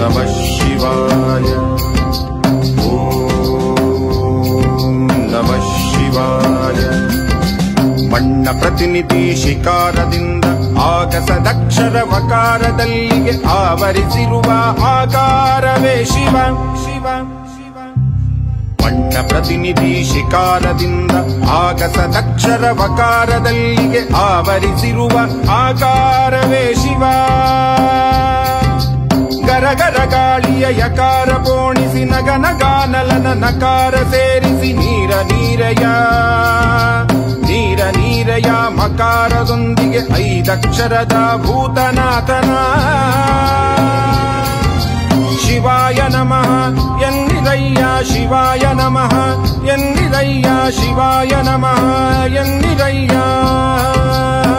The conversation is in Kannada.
नमः शिवाय। ओम नमः शिवाय। ಮಣ್ಣ ಪ್ರತಿನಿಧಿ ಶಿಕಾರದಿಂದ ಆಗಸದಕ್ಷರ ವಕಾರದಲ್ಲಿಗೆ ಆವರಿಸಿರುವ ಆಕಾರವೇ ಶಿವ ಶಿವ ಶಿವ। ಮಣ್ಣ ಪ್ರತಿನಿಧಿ ಶಿಕಾರದಿಂದ ಆಗಸದಕ್ಷರ ವಕಾರದಲ್ಲಿಗೆ ಆವರಿಸಿರುವ ಆಕಾರವೇ ಶಿವ। ಗರಗರ ಗಾಳಿಯ ಯಕಾರ ಪೋಣಿಸಿ ನಗನಗಾನಲನ ನಕಾರ ಸೇರಿಸಿ ನೀರ ನೀರಯ ನೀರ ನೀರಯ ಮಕಾರದೊಂದಿಗೆ ಐದಕ್ಷರದ ಭೂತನಾಥನ ಶಿವಾಯ ನಮಃ ಎನ್ನಿರಯ್ಯ ಶಿವಾಯ ನಮಃ ಎನ್ನಿರಯ್ಯ ಶಿವಾಯ ನಮಃ ಎನ್ನಿರಯ್ಯ।